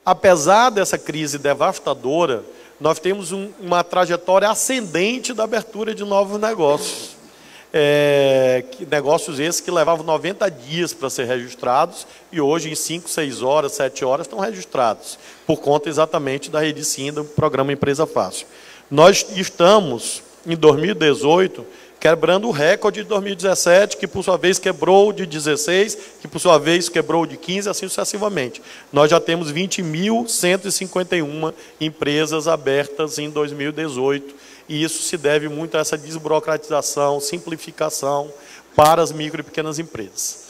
apesar dessa crise devastadora, nós temos uma trajetória ascendente da abertura de novos negócios. Negócios esses que levavam 90 dias para ser registrados e hoje em 5, 6 horas, 7 horas estão registrados, por conta exatamente da Rede Sim, do programa Empresa Fácil. Nós estamos, em 2018, quebrando o recorde de 2017, que por sua vez quebrou de 16, que por sua vez quebrou de 15, assim sucessivamente. Nós já temos 20.151 empresas abertas em 2018, e isso se deve muito a essa desburocratização, simplificação para as micro e pequenas empresas.